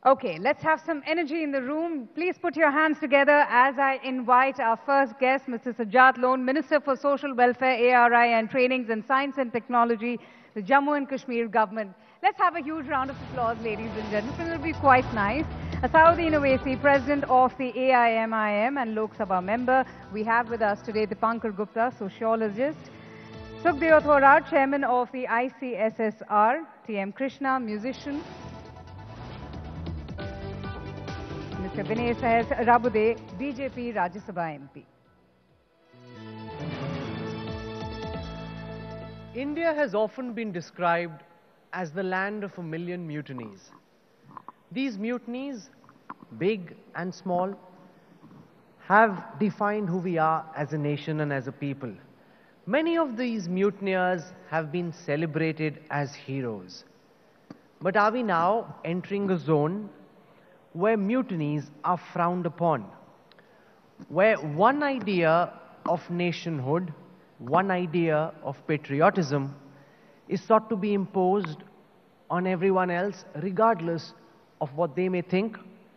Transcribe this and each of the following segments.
Okay, let's have some energy in the room. Please put your hands together as I invite our first guest, Mr. Sajjad Lone, Minister for Social Welfare, ARI and Trainings and Science and Technology, the Jammu and Kashmir government. Let's have a huge round of applause, ladies and gentlemen. It will be quite nice. Asaduddin Owaisi, President of the AIMIM and Lok Sabha member. We have with us today Dipankar Gupta, sociologist. Sukhdeo Thorat, Chairman of the ICSSR. T.M. Krishna, musician. Mr. Vinay Sahasrabuddhe, BJP Rajya Sabha MP. India has often been described as the land of a million mutinies. These mutinies, big and small, have defined who we are as a nation and as a people. Many of these mutineers have been celebrated as heroes. But are we now entering a zone where mutinies are frowned upon, where one idea of nationhood, one idea of patriotism is sought to be imposed on everyone else regardless of what they may think?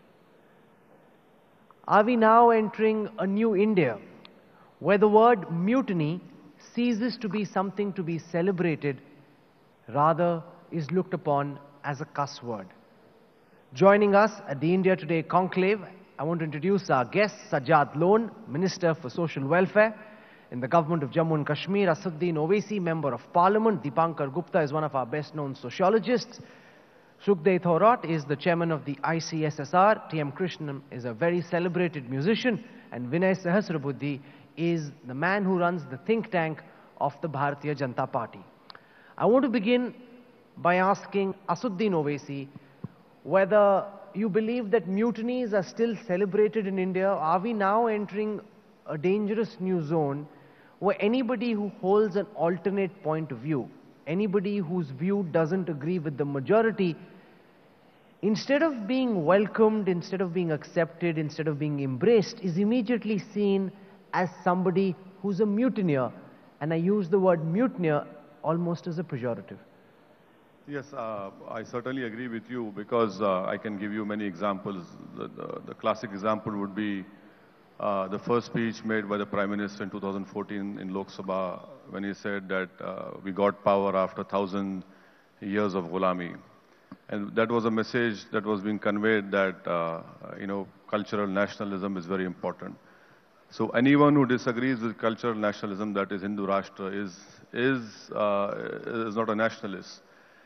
Are we now entering a new India where the word mutiny ceases to be something to be celebrated, rather is looked upon as a cuss word? Joining us at the India Today Conclave, I want to introduce our guest, Sajjad Lone, Minister for Social Welfare in the government of Jammu and Kashmir, Asaduddin Owaisi, Member of Parliament, Dipankar Gupta is one of our best-known sociologists, Sukhdeo Thorat is the Chairman of the ICSSR, T.M. Krishna is a very celebrated musician, and Vinay Sahasrabuddhe is the man who runs the think tank of the Bharatiya Janata Party. I want to begin by asking Asaduddin Owaisi whether you believe that mutinies are still celebrated in India. Are we now entering a dangerous new zone where anybody who holds an alternate point of view, anybody whose view doesn't agree with the majority, instead of being welcomed, instead of being accepted, instead of being embraced, is immediately seen as somebody who's a mutineer? And I use the word mutineer almost as a pejorative. Yes, I certainly agree with you because I can give you many examples. The classic example would be the first speech made by the Prime Minister in 2014 in Lok Sabha when he said that we got power after 1,000 years of Gulami. And that was a message that was being conveyed that, cultural nationalism is very important. So anyone who disagrees with cultural nationalism, that is Hindu Rashtra, is not a nationalist.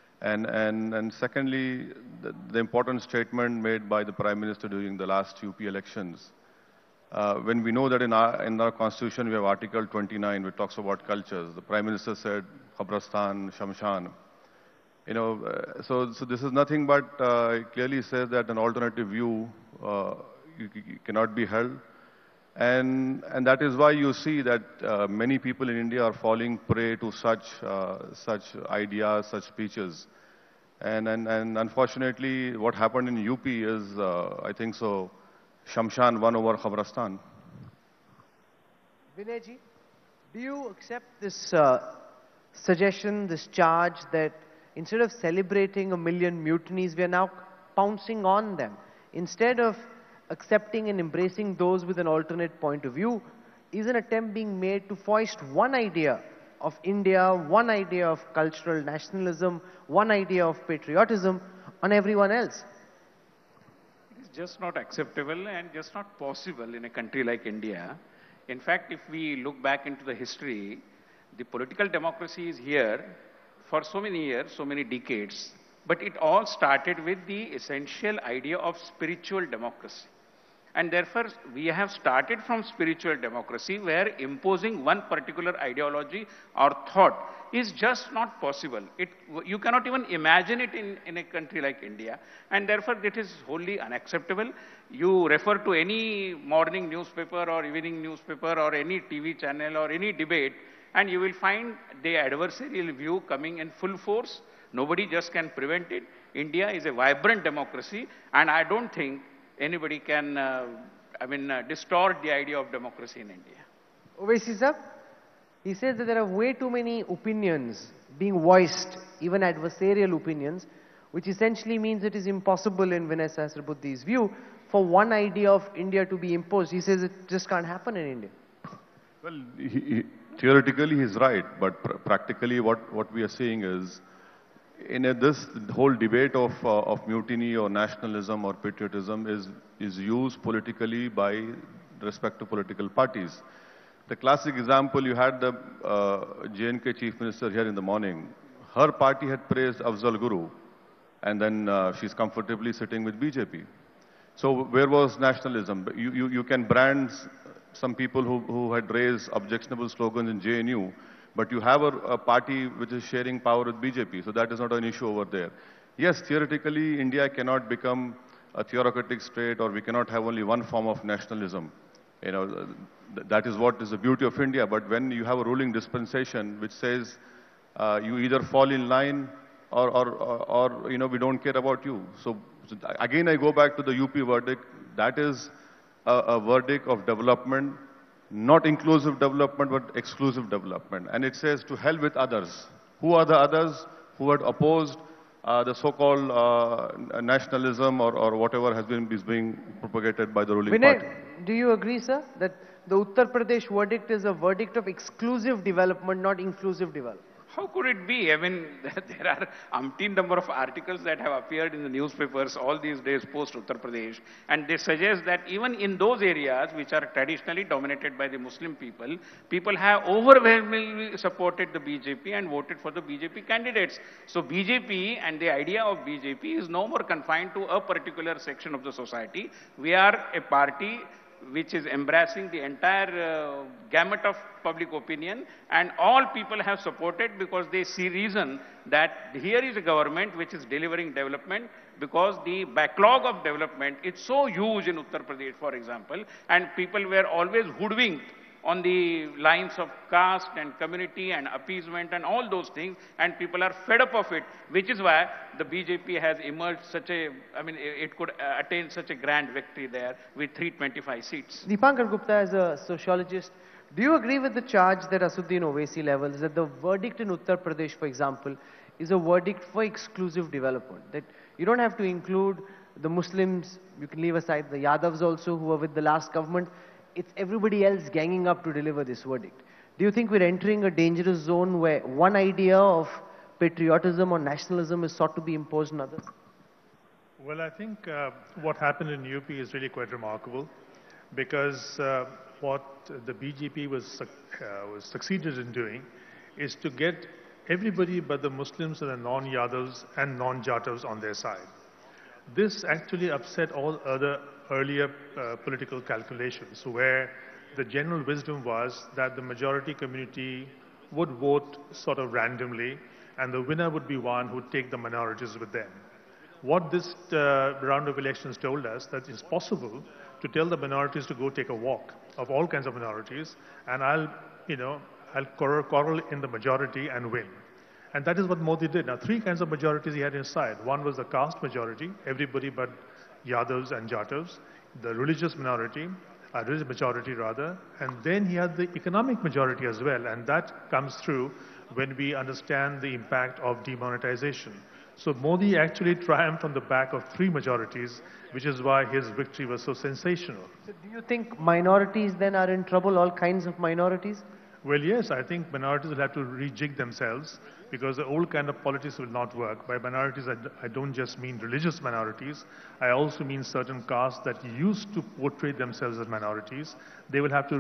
And secondly, the important statement made by the Prime Minister during the last UP elections, when we know that in our constitution we have Article 29 which talks about cultures. The Prime Minister said Khabristan, Shamshan. So this is nothing but it clearly says that an alternative view cannot be held. And that is why you see that many people in India are falling prey to such ideas, such speeches. And unfortunately, what happened in UP is, I think so, Shamshan won over Khabristan. Vinayji, do you accept this suggestion, this charge that instead of celebrating a million mutinies, we are now pouncing on them? Instead of accepting and embracing those with an alternate point of view, is an attempt being made to foist one idea of India, one idea of cultural nationalism, one idea of patriotism on everyone else? It is just not acceptable and just not possible in a country like India. In fact, if we look back into the history, the political democracy is here for so many years, so many decades, but it all started with the essential idea of spiritual democracy. And therefore, we have started from spiritual democracy where imposing one particular ideology or thought is just not possible. You cannot even imagine it in a country like India. And therefore, it is wholly unacceptable. You refer to any morning newspaper or evening newspaper or any TV channel or any debate, and you will find the adversarial view coming in full force. Nobody just can prevent it. India is a vibrant democracy, and I don't think anybody can, distort the idea of democracy in India. Owaisi sir, he says that there are way too many opinions being voiced, even adversarial opinions, which essentially means it is impossible in Vinay Sahasrabuddhe's view for one idea of India to be imposed. He says it just can't happen in India. Well, theoretically he's right, but practically what we are seeing is, in this whole debate of mutiny or nationalism or patriotism is used politically by respective political parties. The classic example, you had the J&K Chief Minister here in the morning. Her party had praised Afzal Guru, and then she's comfortably sitting with BJP. So where was nationalism? You can brand some people who had raised objectionable slogans in JNU, but you have a party which is sharing power with BJP, so that is not an issue over there. Yes, theoretically, India cannot become a theocratic state, or we cannot have only one form of nationalism. You know, that is what is the beauty of India. But when you have a ruling dispensation which says you either fall in line or you know, we don't care about you. So again, I go back to the UP verdict. That is a verdict of development, not inclusive development, but exclusive development. And it says to hell with others. Who are the others who had opposed the so-called nationalism or whatever is being propagated by the ruling party? Do you agree, sir, that the Uttar Pradesh verdict is a verdict of exclusive development, not inclusive development? How could it be? I mean, there are umpteen number of articles that have appeared in the newspapers all these days post Uttar Pradesh, and they suggest that even in those areas which are traditionally dominated by the Muslim people, people have overwhelmingly supported the BJP and voted for the BJP candidates. So BJP and the idea of BJP is no more confined to a particular section of the society. We are a party which is embracing the entire gamut of public opinion, and all people have supported because they see reason that here is a government which is delivering development, because the backlog of development is so huge in Uttar Pradesh, for example, and people were always hoodwinked on the lines of caste and community and appeasement and all those things, and people are fed up of it, which is why the BJP has emerged such a, I mean, it could attain such a grand victory there with 325 seats. Dipankar Gupta, as a sociologist, do you agree with the charge that Asaduddin Owaisi levels, that the verdict in Uttar Pradesh, for example, is a verdict for exclusive development? That you don't have to include the Muslims, you can leave aside the Yadavs also, who were with the last government. It's everybody else ganging up to deliver this verdict. Do you think we're entering a dangerous zone where one idea of patriotism or nationalism is sought to be imposed on others? Well, I think what happened in UP is really quite remarkable, because what the BJP was succeeded in doing is to get everybody but the Muslims and the non-Yadavs and non-Jatavs on their side. This actually upset all other earlier political calculations, where the general wisdom was that the majority community would vote sort of randomly, and the winner would be one who would take the minorities with them. What this round of elections told us, that it's possible to tell the minorities to go take a walk, of all kinds of minorities, and I'll quarrel in the majority and win. And that is what Modi did. Now, three kinds of majorities he had inside. One was the caste majority, everybody but Yadavs and Jatavs, the religious minority, religious majority rather, and then he had the economic majority as well, and that comes through when we understand the impact of demonetization. So Modi actually triumphed on the back of three majorities, which is why his victory was so sensational. So do you think minorities then are in trouble, all kinds of minorities? Well, yes, I think minorities will have to rejig themselves, because the old kind of politics will not work. By minorities, I don't just mean religious minorities. I also mean certain castes that used to portray themselves as minorities. They will have to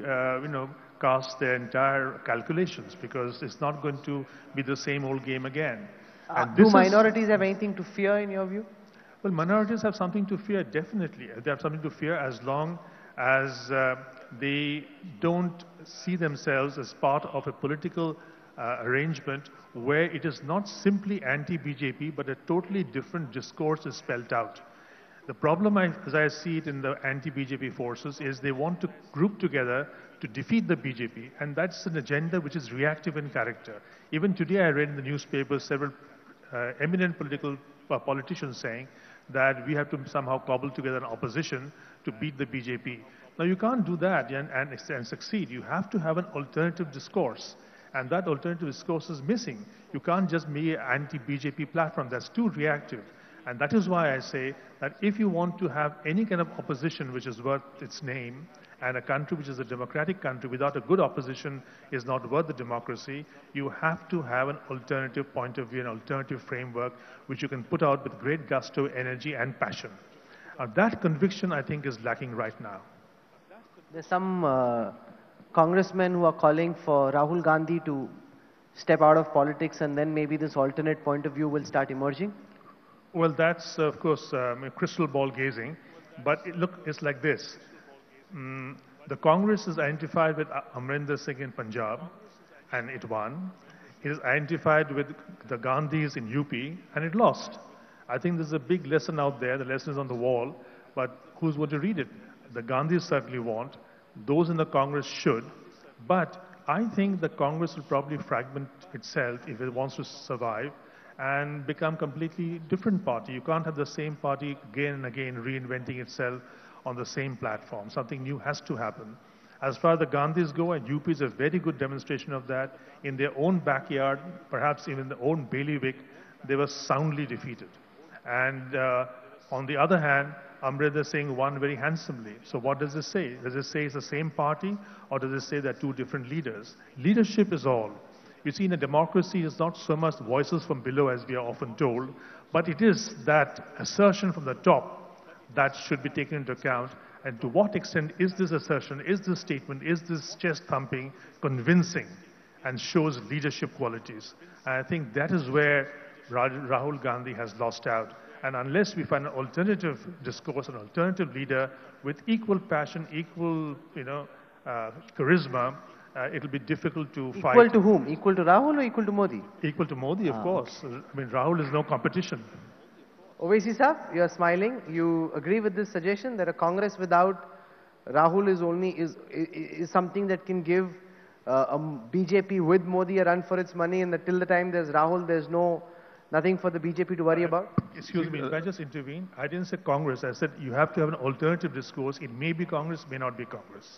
cast their entire calculations, because it's not going to be the same old game again. Do minorities have anything to fear in your view? Well, minorities have something to fear, definitely. They have something to fear as long as they don't see themselves as part of a political arrangement where it is not simply anti-BJP, but a totally different discourse is spelled out. The problem, as I see it in the anti-BJP forces, is they want to group together to defeat the BJP, and that's an agenda which is reactive in character. Even today I read in the newspaper several eminent politicians saying that we have to somehow cobble together an opposition to beat the BJP. Now, you can't do that and succeed. You have to have an alternative discourse. And that alternative discourse is missing. You can't just be an anti-BJP platform. That's too reactive. And that is why I say that if you want to have any kind of opposition which is worth its name, and a country which is a democratic country without a good opposition is not worth the democracy, you have to have an alternative point of view, an alternative framework which you can put out with great gusto, energy and passion. That conviction, I think, is lacking right now. There's some congressmen who are calling for Rahul Gandhi to step out of politics, and then maybe this alternate point of view will start emerging? Well, that's, of course, crystal ball gazing. But it's like this. The Congress is identified with Amrinder Singh in Punjab, and it won. It is identified with the Gandhis in UP, and it lost. I think there's a big lesson out there. The lesson is on the wall, but who's going to read it? The Gandhis certainly won't. Those in the Congress should. But I think the Congress will probably fragment itself if it wants to survive and become completely different party. You can't have the same party again and again reinventing itself on the same platform. Something new has to happen. As far as the Gandhis go, and UP is a very good demonstration of that, in their own backyard, perhaps even their own bailiwick, they were soundly defeated. And on the other hand, Amrinder Singh won very handsomely. So what does this say? Does it say it's the same party, or does it say they're two different leaders? Leadership is all. You see, in a democracy, it's not so much voices from below as we are often told, but it is that assertion from the top that should be taken into account. And to what extent is this assertion, is this statement, is this chest thumping convincing and shows leadership qualities? And I think that is where Rahul Gandhi has lost out. And unless we find an alternative discourse, an alternative leader with equal passion, equal charisma, it'll be difficult to fight. Equal to whom? Equal to Rahul or equal to Modi? Equal to Modi, of course. Okay. I mean, Rahul is no competition. Owaisi Saab, you are smiling. You agree with this suggestion that a Congress without Rahul is something that can give a BJP with Modi a run for its money, and that till the time there's Rahul, there's nothing for the BJP to worry about? Excuse me, if I just intervene, I didn't say Congress. I said you have to have an alternative discourse. It may be Congress, may not be Congress.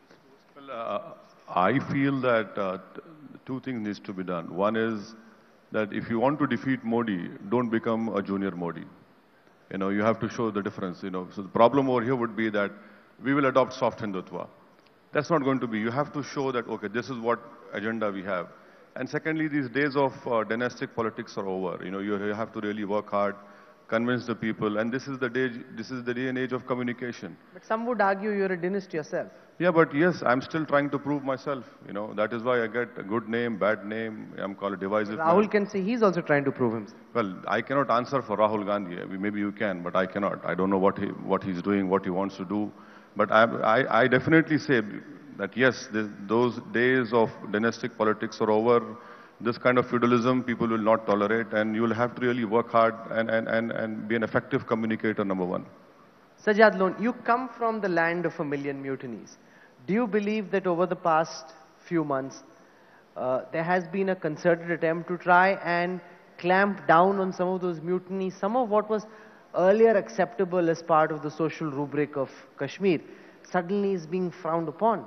Well, I feel that two things needs to be done. One is that if you want to defeat Modi, don't become a junior Modi. You have to show the difference. So the problem over here would be that we will adopt soft Hindutva. That's not going to be. You have to show that, okay, this is what agenda we have. And secondly, these days of dynastic politics are over. You have to really work hard, convince the people, and this is the day and age of communication. But some would argue you're a dynasty yourself. Yeah, but yes, I'm still trying to prove myself. That is why I get a good name, bad name. I'm called a divisive. Rahul can say he's also trying to prove himself. Well, I cannot answer for Rahul Gandhi. Maybe you can, but I cannot. I don't know what he's doing, what he wants to do. But I definitely say that yes, those days of dynastic politics are over. This kind of feudalism people will not tolerate, and you will have to really work hard and be an effective communicator, number one. Sajjad Lone, you come from the land of a million mutinies. Do you believe that over the past few months, there has been a concerted attempt to try and clamp down on some of those mutinies, some of what was earlier acceptable as part of the social rubric of Kashmir, suddenly is being frowned upon?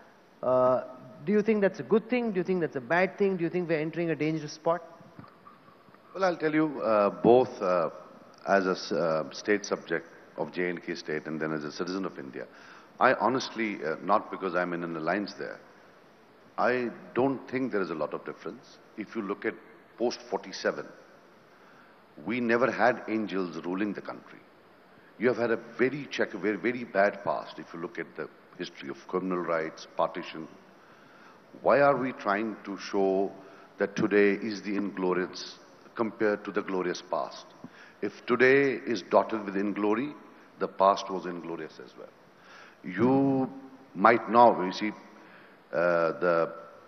Do you think that's a good thing? Do you think that's a bad thing? Do you think we're entering a dangerous spot? Well, I'll tell you, both as a state subject of J&K state and then as a citizen of India, I honestly, not because I'm in an alliance there, I don't think there is a lot of difference. If you look at post-47, we never had angels ruling the country. You have had a very very bad past if you look at the history of criminal rights, partition. Why are we trying to show that today is the inglorious compared to the glorious past? If today is dotted with inglory, the past was inglorious as well. You might now, you see, the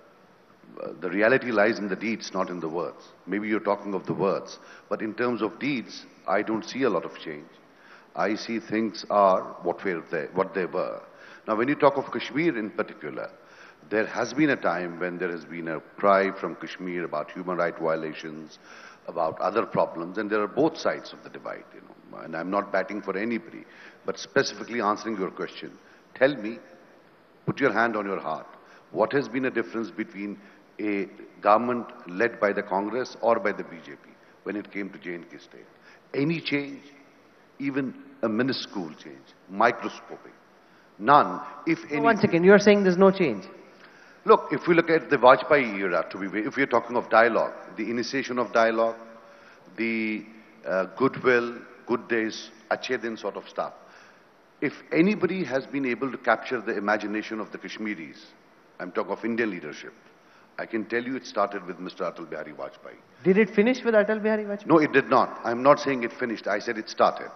reality lies in the deeds, not in the words. Maybe you're talking of the words, but in terms of deeds, I don't see a lot of change. I see things are what they were. Now, when you talk of Kashmir in particular, there has been a time when there has been a cry from Kashmir about human rights violations, about other problems, and there are both sides of the divide, and I'm not batting for anybody, but specifically answering your question, tell me, put your hand on your heart, what has been a difference between a government led by the Congress or by the BJP when it came to J&K state. Any change, even a minuscule change, microscopic, none, if any. One second, you are saying there's no change. Look, if we look at the Vajpayee era, if we're talking of dialogue, the initiation of dialogue, the goodwill, good days, achhe din sort of stuff. If anybody has been able to capture the imagination of the Kashmiris, I'm talking of Indian leadership, I can tell you it started with Mr. Atal Bihari Vajpayee. Did it finish with Atal Bihari Vajpayee? No, it did not. I'm not saying it finished. I said it started.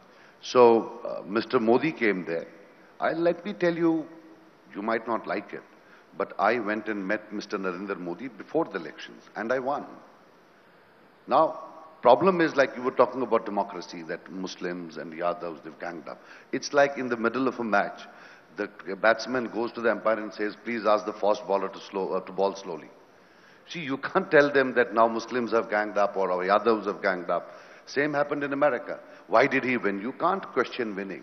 So, Mr. Modi came there. Let me tell you, you might not like it, but I went and met Mr. Narendra Modi before the elections, and I won. Now, problem is like you were talking about democracy, that Muslims and Yadavs, they've ganged up. It's like in the middle of a match, the batsman goes to the umpire and says, please ask the fast bowler to ball slowly. See, you can't tell them that now Muslims have ganged up or Yadavs have ganged up. Same happened in America. Why did he win? You can't question winning.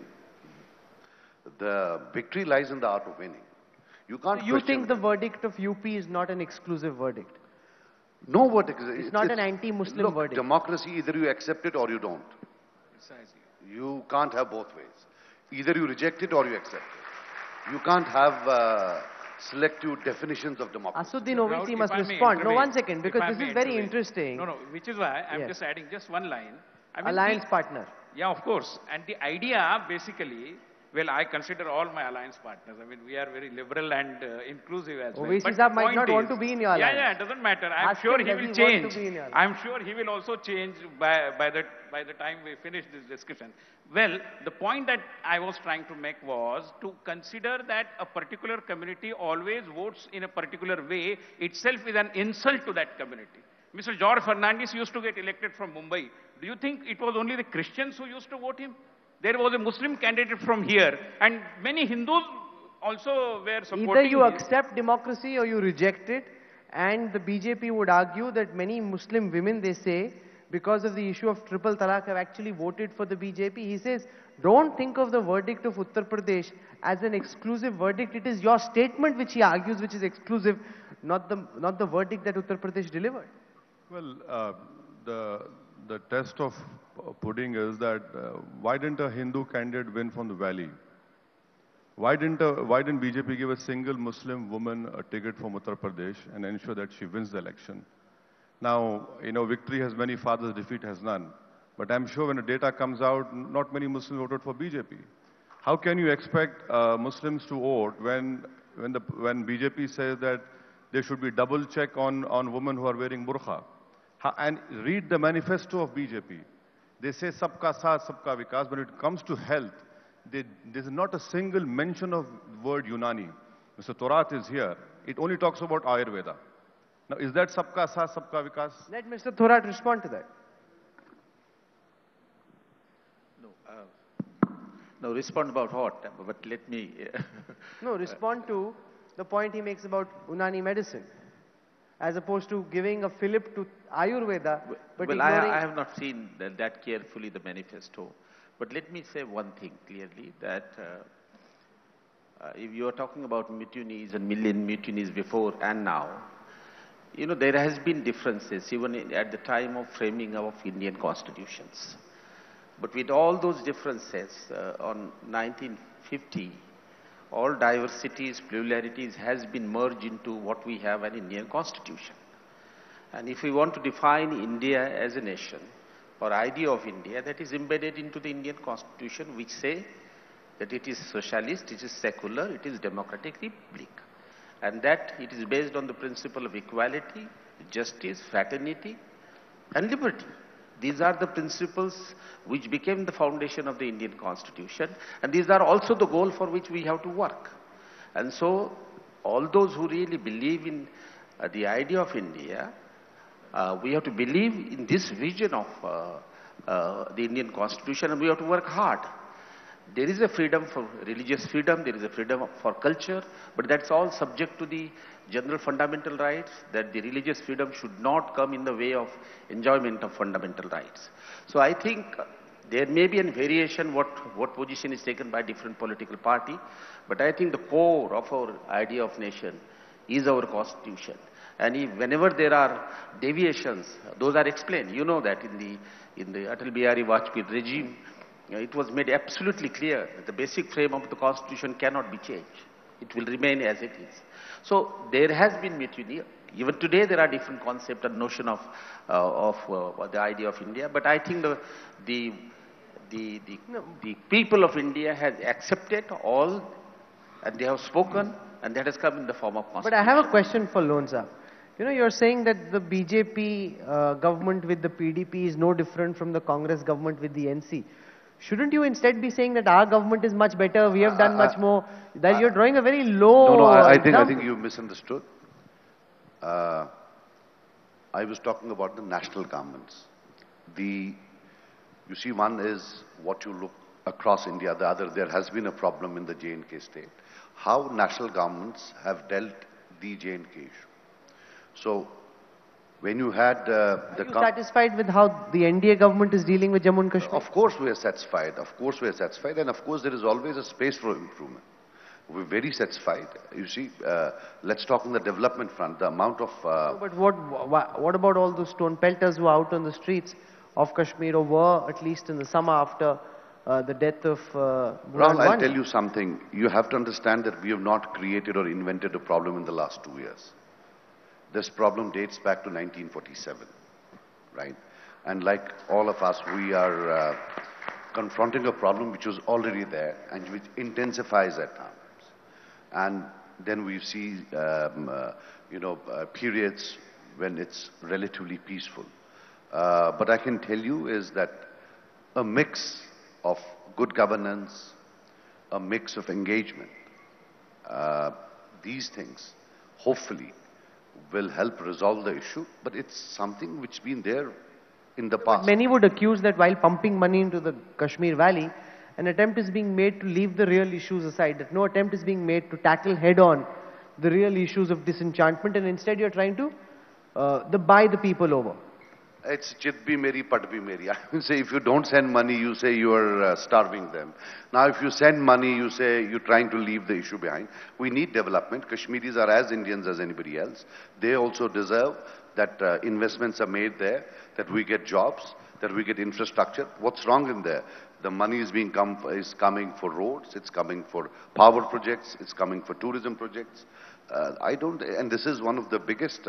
The victory lies in the art of winning. You can't So you think the verdict of UP is not an exclusive verdict? No verdict. It's not an anti-Muslim verdict. Democracy, either you accept it or you don't. Precisely. You can't have both ways. Either you reject it or you accept it. You can't have selective definitions of democracy. Asaduddin Owaisi Rahul, must if I may respond. No, intervene, one second, because if I this may is very intervene. interesting. No, which is why I'm Yes. just adding just one line. I mean, Alliance partner. Yeah, of course. And the idea basically, well, I consider all my alliance partners. I mean, we are very liberal and inclusive as well. Owaisi But sahab the might point not want is- to be in your alliance. Yeah, it doesn't matter. I'm Ask sure him, he does he will want to change. be in your alliance? I'm sure he will also change by the time we finish this discussion. Well, the point that I was trying to make was to consider that a particular community always votes in a particular way itself is an insult to that community. Mr. George Fernandes used to get elected from Mumbai. Do you think it was only the Christians who used to vote him? There was a Muslim candidate from here, and many Hindus also were supporting Either you him. accept democracy or you reject it, and the BJP would argue that many Muslim women, they say, because of the issue of triple talaq, have actually voted for the BJP. He says, don't think of the verdict of Uttar Pradesh as an exclusive verdict. It is your statement which he argues which is exclusive, not the verdict that Uttar Pradesh delivered. Well, the test of pudding is that why didn't a Hindu candidate win from the valley? Why didn't BJP give a single Muslim woman a ticket from Uttar Pradesh and ensure that she wins the election? Now, victory has many fathers, defeat has none. But I'm sure when the data comes out, not many Muslims voted for BJP. How can you expect Muslims to vote when BJP says that there should be double check on women who are wearing burqa? And read the manifesto of BJP. They say sabka saath, sabka vikas. When it comes to health, there's not a single mention of the word Unani. Mr. Thorat is here. It only talks about Ayurveda. Now, is that sabka saath, sabka vikas? Let Mr. Thorat respond to that. No, respond about what? But let me... No, respond to the point he makes about Unani medicine, as opposed to giving a fillip to Ayurveda, but well, ignoring... I have not seen that carefully, the manifesto. But let me say one thing clearly, that if you are talking about mutinies and million mutinies before and now, there has been differences even at the time of framing of Indian constitutions. But with all those differences, on 1950, all diversities, pluralities has been merged into what we have an Indian constitution. And if we want to define India as a nation, or idea of India, that is embedded into the Indian constitution, which say that it is socialist, it is secular, it is democratic republic. And that it is based on the principle of equality, justice, fraternity, and liberty. These are the principles which became the foundation of the Indian constitution, and these are also the goal for which we have to work. And so, all those who really believe in the idea of India, we have to believe in this vision of the Indian constitution, and we have to work hard. There is a freedom for religious freedom, there is a freedom for culture, but that's all subject to the general fundamental rights, that the religious freedom should not come in the way of enjoyment of fundamental rights. So I think there may be a variation what position is taken by different political party, but I think the core of our idea of nation is our constitution. And if, whenever there are deviations, those are explained. You know that in the Atal Bihari Vajpayee regime, it was made absolutely clear that the basic frame of the constitution cannot be changed. It will remain as it is. So there has been mutiny. Even today there are different concepts and notion of the idea of India. But I think the people of India has accepted all, and they have spoken, and that has come in the form of constitution. But I have a question for Lone sir. You know, you're saying that the BJP government with the PDP is no different from the Congress government with the NC. Shouldn't you instead be saying that our government is much better, we have done much more? That you're drawing a very low. No, I think you misunderstood. I was talking about the national governments. You see, one is what you look across India, the other, there has been a problem in the J&K state. How national governments have dealt the J&K issue. So, when you had Are you satisfied with how the NDA government is dealing with Jammu and Kashmir? Of course we are satisfied. Of course we are satisfied. And of course there is always a space for improvement. We're very satisfied. You see, let's talk on the development front. The amount of... But what about all those stone pelters who are out on the streets of Kashmir, or were at least in the summer after the death of Rahul, I'll tell you something. You have to understand that we have not created or invented a problem in the last 2 years. This problem dates back to 1947, right? And like all of us, we are confronting a problem which was already there and which intensifies at times. And then we see, periods when it's relatively peaceful. But I can tell you is that a mix of good governance, a mix of engagement, these things, hopefully, will help resolve the issue, but it's something which has been there in the past. But many would accuse that while pumping money into the Kashmir Valley, an attempt is being made to leave the real issues aside, that no attempt is being made to tackle head-on the real issues of disenchantment, and instead you're trying to buy the people over. It's chit bhi meri, pat bhi meri. I mean, say if you don't send money, you say you are starving them. Now if you send money, you say you're trying to leave the issue behind. We need development. Kashmiris are as Indians as anybody else. They also deserve that investments are made there, that we get jobs, that we get infrastructure. What's wrong in there? The money is coming for roads, it's coming for power projects, it's coming for tourism projects. And this is one of the biggest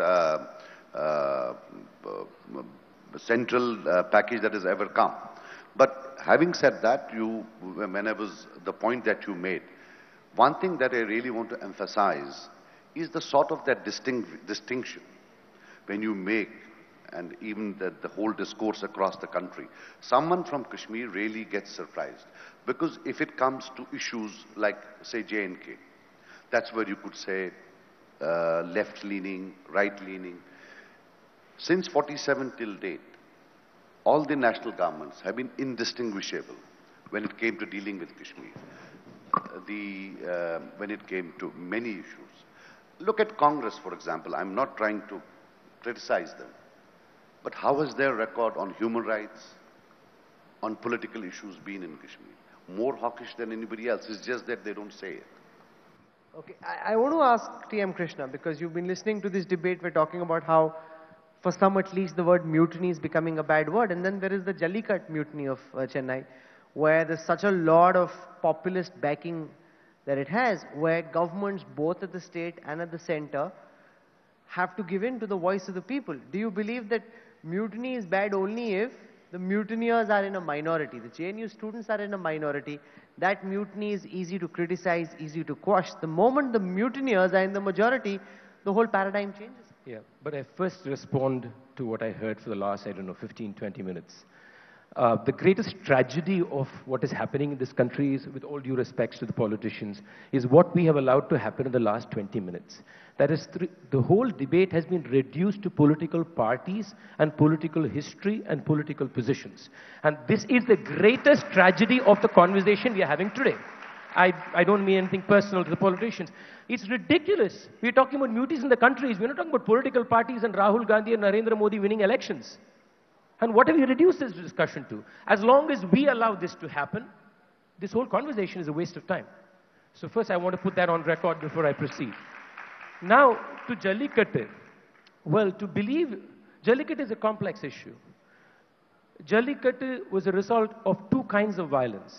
central package that has ever come. But having said that, the point that you made, one thing that I really want to emphasize is the sort of that distinction when you make, and even the whole discourse across the country. Someone from Kashmir really gets surprised, because if it comes to issues like, say, J&K, that's where you could say left-leaning, right-leaning. Since 47 till date, all the national governments have been indistinguishable when it came to dealing with Kashmir, when it came to many issues. Look at Congress, for example. I'm not trying to criticize them, but how has their record on human rights, on political issues been in Kashmir? More hawkish than anybody else. It's just that they don't say it. Okay, I want to ask T.M. Krishna, because you've been listening to this debate. We're talking about how, for some at least, the word mutiny is becoming a bad word. And then there is the Jallikat mutiny of Chennai, where there's such a lot of populist backing that it has, where governments, both at the state and at the center, have to give in to the voice of the people. Do you believe that mutiny is bad only if the mutineers are in a minority? The JNU students are in a minority. That mutiny is easy to criticize, easy to quash. The moment the mutineers are in the majority, the whole paradigm changes. Yeah, but I first respond to what I heard for the last, 15, 20 minutes. The greatest tragedy of what is happening in this country is, with all due respects to the politicians, is what we have allowed to happen in the last 20 minutes. That is, the whole debate has been reduced to political parties and political history and political positions. And this is the greatest tragedy of the conversation we are having today. I don't mean anything personal to the politicians. It's ridiculous. We're talking about mutinies in the countries. We're not talking about political parties and Rahul Gandhi and Narendra Modi winning elections. And what have we reduced this discussion to? As long as we allow this to happen, this whole conversation is a waste of time. So first I want to put that on record before I proceed. Now, to Jallikattu. Well, to believe Jallikattu is a complex issue. Jallikattu was a result of two kinds of violence.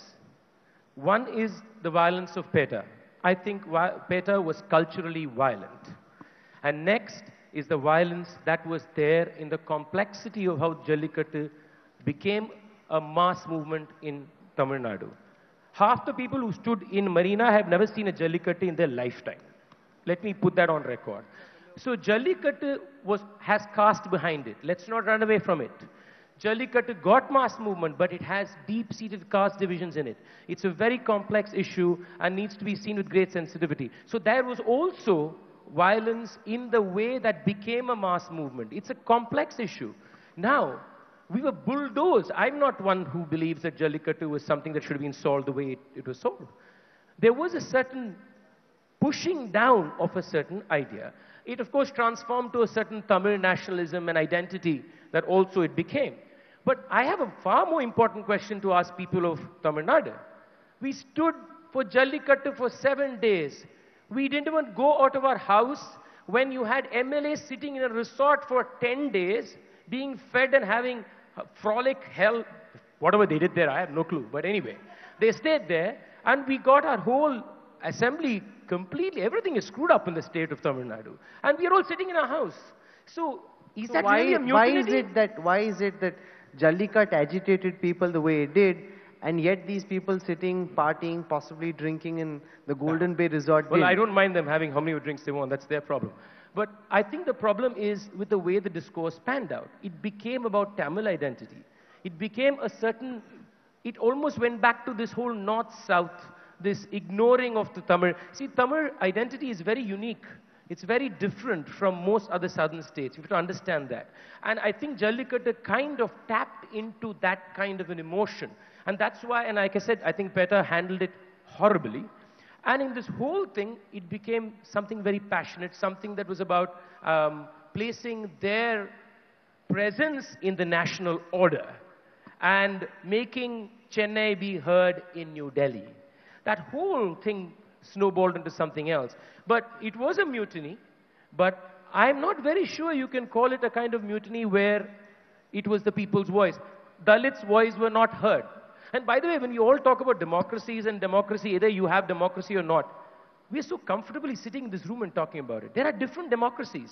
One is the violence of PETA. I think PETA was culturally violent. And next is the violence that was there in the complexity of how Jallikattu became a mass movement in Tamil Nadu. Half the people who stood in Marina have never seen a Jallikattu in their lifetime. Let me put that on record. So Jallikattu has caste behind it. Let's not run away from it. Jallikattu got mass movement, but it has deep-seated caste divisions in it. It's a very complex issue and needs to be seen with great sensitivity. So there was also violence in the way that became a mass movement. It's a complex issue. Now, we were bulldozed. I'm not one who believes that Jallikattu was something that should have been solved the way it was solved. There was a certain pushing down of a certain idea. It, of course, transformed to a certain Tamil nationalism and identity that also it became. But I have a far more important question to ask people of Tamil Nadu. We stood for Jallikattu for 7 days. We didn't even go out of our house when you had MLAs sitting in a resort for 10 days, being fed and having frolic hell, whatever they did there, I have no clue. But anyway, they stayed there and we got our whole assembly completely, everything is screwed up in the state of Tamil Nadu. And we are all sitting in our house. So, is that really a mutiny? Why is it that Jallikat agitated people the way it did, and yet these people sitting, partying, possibly drinking in the Golden Bay Resort Well, I don't mind them having how many drinks they want. That's their problem. But I think the problem is with the way the discourse panned out. It became about Tamil identity. It became a certain, it almost went back to this whole north-south, this ignoring of the Tamil. See, Tamil identity is very unique. It's very different from most other southern states. You have to understand that. And I think Jallikattu kind of tapped into that kind of an emotion. And that's why, and like I said, I think PETA handled it horribly. And in this whole thing, it became something very passionate, something that was about placing their presence in the national order and making Chennai be heard in New Delhi. That whole thing snowballed into something else. But it was a mutiny, but I'm not very sure you can call it a kind of mutiny where it was the people's voice. Dalits' voice were not heard. And by the way, when you all talk about democracies and democracy, either you have democracy or not, we're so comfortably sitting in this room and talking about it. There are different democracies.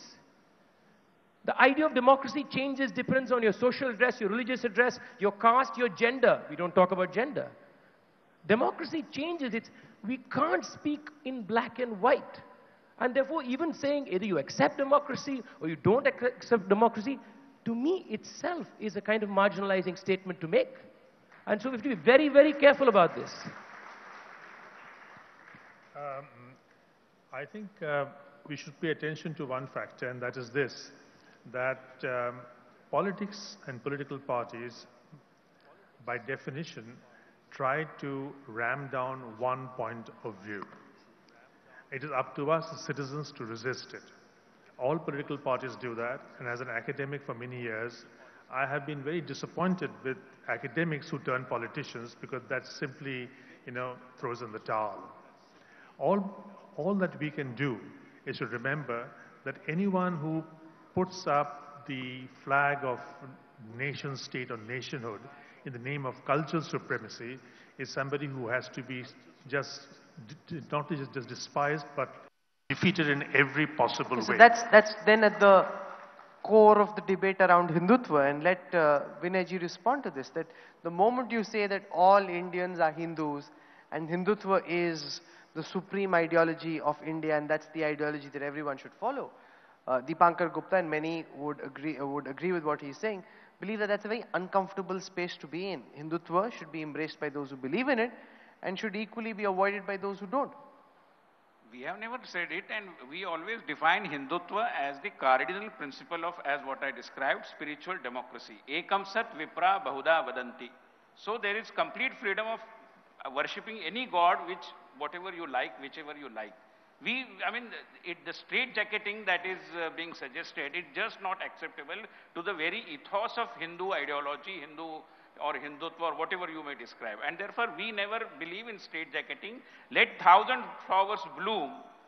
The idea of democracy changes, depends on your social address, your religious address, your caste, your gender. We don't talk about gender. Democracy changes. We can't speak in black and white. And therefore, even saying either you accept democracy or you don't accept democracy, to me itself is a kind of marginalizing statement to make. And so we have to be very, very careful about this. I think we should pay attention to one factor, and that is this, that politics and political parties, by definition, try to ram down one point of view. It is up to us as citizens to resist it. All political parties do that, and as an academic for many years, I have been very disappointed with academics who turn politicians because that simply, throws in the towel. All that we can do is to remember that anyone who puts up the flag of nation state or nationhood in the name of cultural supremacy is somebody who has to be not just despised, but defeated in every possible way. That's then at the core of the debate around Hindutva, and let Vinayji respond to this, that the moment you say that all Indians are Hindus and Hindutva is the supreme ideology of India and that's the ideology that everyone should follow, Dipankar Gupta and many would agree with what he's saying, believe that that's a very uncomfortable space to be in. Hindutva should be embraced by those who believe in it and should equally be avoided by those who don't. We have never said it, and we always define Hindutva as the cardinal principle of, as what I described, spiritual democracy. Ekam sat vipra bahuda vadanti. So there is complete freedom of worshipping any god, whatever you like, whichever you like. The straitjacketing that is being suggested is just not acceptable to the very ethos of Hindu ideology, Hindu or Hindutva or whatever you may describe. And therefore, we never believe in straitjacketing. Let 1,000 flowers bloom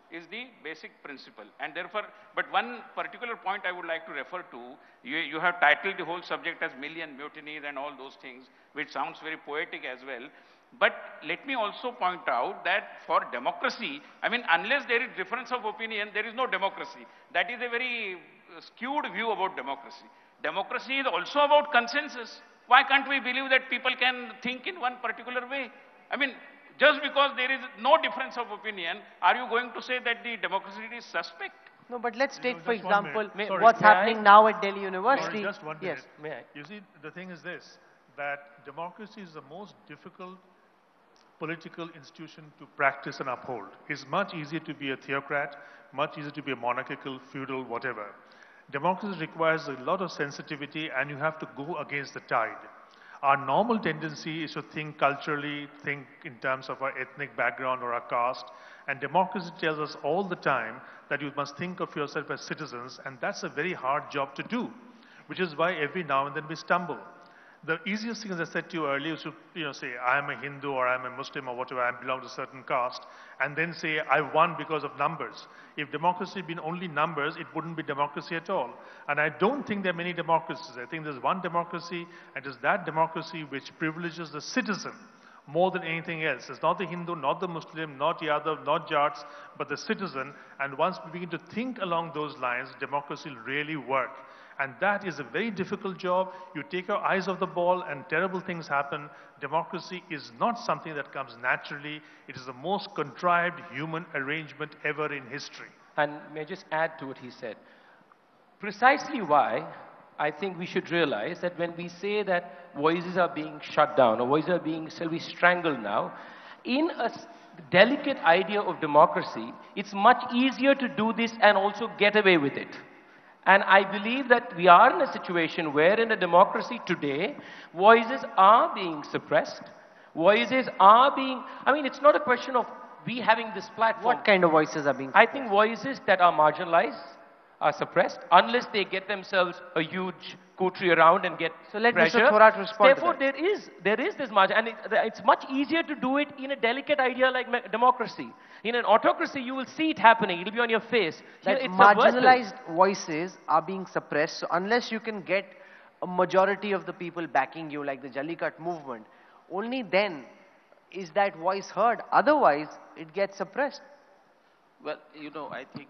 is the basic principle. And therefore, but one particular point I would like to refer to, you have titled the whole subject as Million Mutinies and all those things, which sounds very poetic as well. But let me also point out that for democracy, I mean, unless there is difference of opinion, there is no democracy. That is a very skewed view about democracy. Democracy is also about consensus. Why can't we believe that people can think in one particular way? I mean, just because there is no difference of opinion, are you going to say that the democracy is suspect? No, but let's take, for just 1 example, minute. Sorry, what's may I? happening now at Delhi University. Sorry, just 1 minute. Yes, may I? You see, the thing is this, that democracy is the most difficult political institution to practice and uphold. It's much easier to be a theocrat, much easier to be a monarchical, feudal, whatever. Democracy requires a lot of sensitivity and you have to go against the tide. Our normal tendency is to think culturally, think in terms of our ethnic background or our caste, and democracy tells us all the time that you must think of yourself as citizens, and that's a very hard job to do, which is why every now and then we stumble. The easiest thing, as I said to you earlier, is to say, I am a Hindu or I am a Muslim or whatever, I belong to a certain caste, and then say, I won because of numbers. If democracy had been only numbers, it wouldn't be democracy at all. And I don't think there are many democracies. I think there's one democracy, and it's that democracy which privileges the citizen more than anything else. It's not the Hindu, not the Muslim, not Yadav, not Jats, but the citizen. And once we begin to think along those lines, democracy will really work. And that is a very difficult job. You take your eyes off the ball and terrible things happen. Democracy is not something that comes naturally. It is the most contrived human arrangement ever in history. And may I just add to what he said? Precisely why I think we should realize that when we say that voices are being shut down or voices are being, shall we, strangled now, in a delicate idea of democracy, it's much easier to do this and also get away with it. And I believe that we are in a situation where in a democracy today, voices are being suppressed. Voices are being, I mean, it's not a question of we having this platform. What kind of voices are being suppressed? I think voices that are marginalized are suppressed unless they get themselves a huge coterie around and get So let pressure. Mr. Thorat respond Therefore, to that. there is this margin, and it's much easier to do it in a delicate idea like democracy. In an autocracy, you will see it happening. It'll be on your face. That Here, it's subversive. marginalized voices are being suppressed. So unless you can get a majority of the people backing you, like the Jallikat movement, only then is that voice heard. Otherwise, it gets suppressed. Well, you know, I think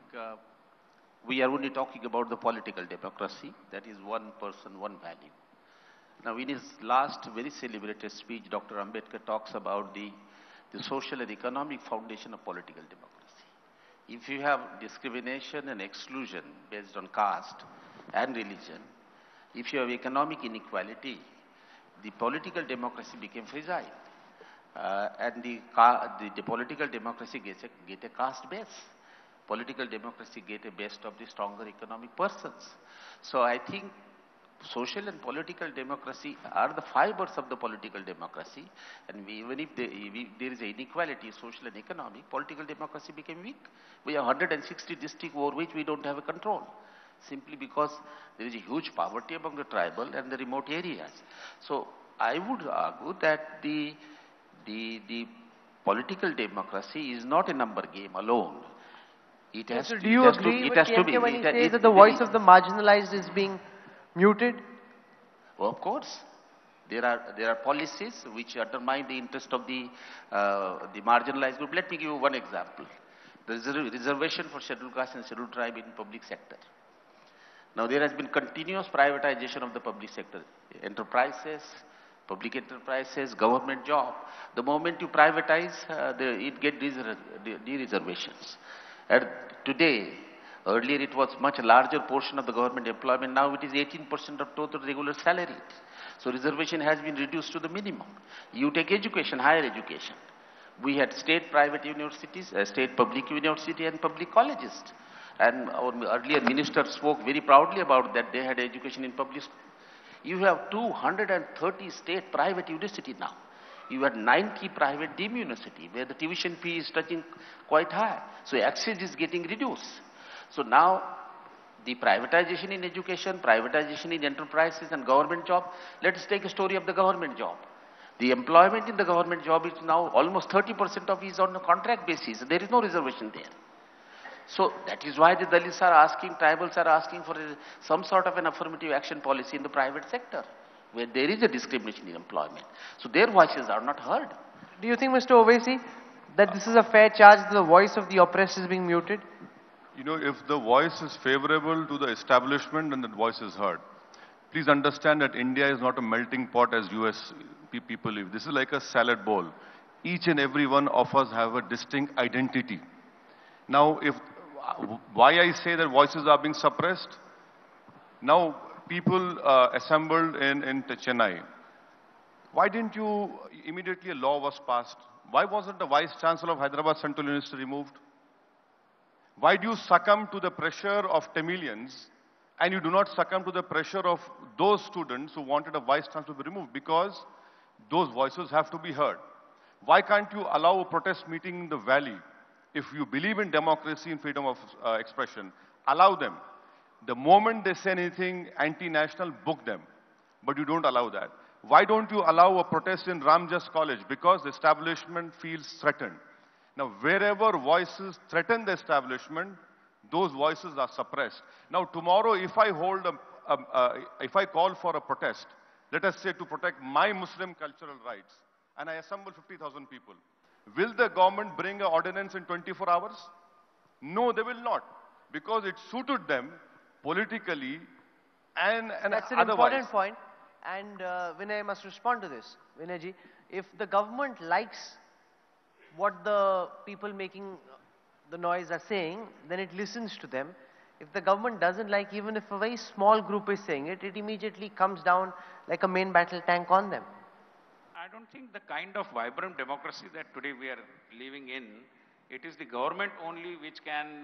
we are only talking about the political democracy. That is one person, one value. Now, in his last very celebrated speech, Dr. Ambedkar talks about the social and economic foundation of political democracy. If you have discrimination and exclusion based on caste and religion, if you have economic inequality, the political democracy became fragile. And the political democracy gets a caste base. Political democracy get a best of the stronger economic persons. So I think social and political democracy are the fibers of the political democracy, and even if there is an inequality, social and economic, political democracy became weak. We have 160 districts over which we don't have a control, simply because there is a huge poverty among the tribal and the remote areas. So I would argue that the political democracy is not a number game alone. It has So to, do you agree with KMK when he says that the voice of the marginalized is being muted? Well, of course. There are policies which undermine the interest of the marginalized group. Let me give you one example. The reservation for scheduled caste and scheduled tribe in public sector. Now there has been continuous privatization of the public sector. Enterprises, public enterprises, government job. The moment you privatize, it gets de-reservations. And today, earlier it was much larger portion of the government employment, now it is 18% of total regular salary. So reservation has been reduced to the minimum. You take education, higher education. We had state private universities, state public university and public colleges. And our earlier minister spoke very proudly about that they had education in public school. You have 230 state private university now. You had 90 private deemed university where the tuition fee is touching quite high. So access is getting reduced. So now the privatization in education, privatization in enterprises and government job. Let us take a story of the government job. The employment in the government job is now almost 30% of is on a contract basis. There is no reservation there. So that is why the Dalits are asking, tribals are asking for some sort of an affirmative action policy in the private sector, where there is a discrimination in employment. So their voices are not heard. Do you think, Mr. Owaisi, that this is a fair charge that the voice of the oppressed is being muted? You know, if the voice is favorable to the establishment, then that voice is heard. Please understand that India is not a melting pot as US people live. This is like a salad bowl. Each and every one of us have a distinct identity. Now, why I say that voices are being suppressed? Now, people assembled in Chennai. Why didn't you, immediately a law was passed? Why wasn't the Vice Chancellor of Hyderabad Central University removed? Why do you succumb to the pressure of Tamilians and you do not succumb to the pressure of those students who wanted a Vice Chancellor to be removed? Because those voices have to be heard. Why can't you allow a protest meeting in the valley? If you believe in democracy and freedom of expression, allow them. The moment they say anything anti-national, book them. But you don't allow that. Why don't you allow a protest in Ramjas College? Because the establishment feels threatened. Now, wherever voices threaten the establishment, those voices are suppressed. Now, tomorrow, if I call for a protest, let us say to protect my Muslim cultural rights, and I assemble 50,000 people, will the government bring an ordinance in 24 hours? No, they will not. Because it suited them politically and That's an otherwise. important point. And Vinay must respond to this. Vinayji, if the government likes what the people making the noise are saying, then it listens to them. If the government doesn't like, even if a very small group is saying it, it immediately comes down like a main battle tank on them. I don't think the kind of vibrant democracy that today we are living in, it is the government only which can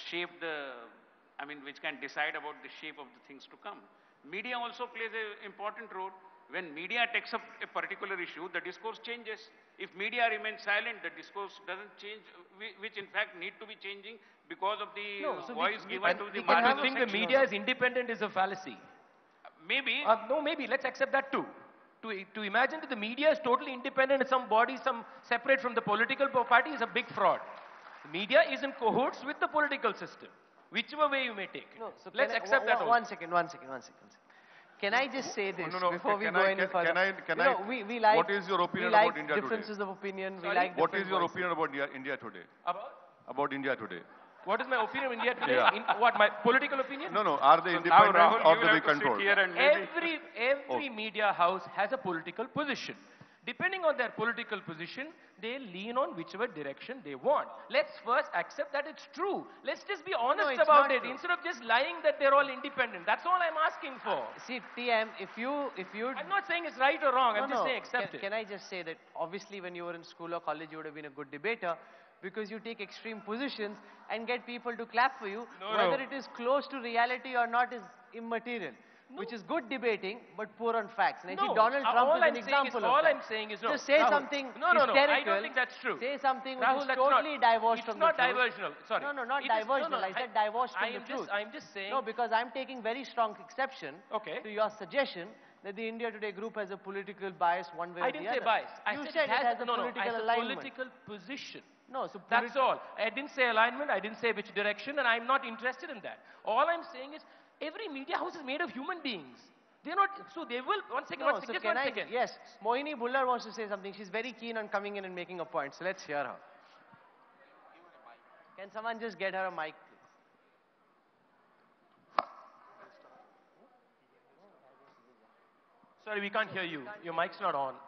which can decide about the shape of the things to come. Media also plays an important role. When media takes up a particular issue, the discourse changes. If media remains silent, the discourse doesn't change, which in fact need to be changing because of the voice given to the But you think the media is independent is a fallacy? Maybe. No, maybe. Let's accept that too. To imagine that the media is totally independent and some body, some separate from the political party is a big fraud. The media is in cohorts with the political system, whichever way you may take it. No, so let's accept that. One second. Can I just say this before we go any further? We like, what is your opinion we like about India differences today? of opinion. Sorry? We like What is different your voices. opinion about India today? About India today? What is my opinion of India today? Yeah. What, my political opinion? No, are they Now, independent Rahul, or you do will they have to sit control? here and maybe Every media house has a political position. Depending on their political position, they lean on whichever direction they want. Let's first accept that it's true. Let's just be honest it's about not it true. instead of just lying that they're all independent. That's all I'm asking for. See, TM, if you I'm not saying it's right or wrong. I'm just saying accept it. Can I just say that obviously when you were in school or college, you would have been a good debater because you take extreme positions and get people to clap for you. Whether it is close to reality or not is immaterial. Which is good debating, but poor on facts. And I see Donald Trump is an example of that. All I'm saying is no. Just say Rahul, something no, hysterical. I don't think that's true. Say something which Rahul, is that's totally divorced from the truth. It's not diversional. Sorry. No, not It is- diversional. I said divorced from the truth. I'm just saying. No, because I'm taking very strong exception Okay. to your suggestion that the India Today group has a political bias one way or I the didn't other. say bias. You said it has a political alignment. political position. No, so That's all. I didn't say alignment. I didn't say which direction, and I'm not interested in that. All I'm saying is every media house is made of human beings. They're not, so they will, one second, just one second. Yes, Mohini Bullar wants to say something. She's very keen on coming in and making a point. So let's hear her. Can someone just get her a mic, please? Sorry, we can't hear you. Your mic's not on.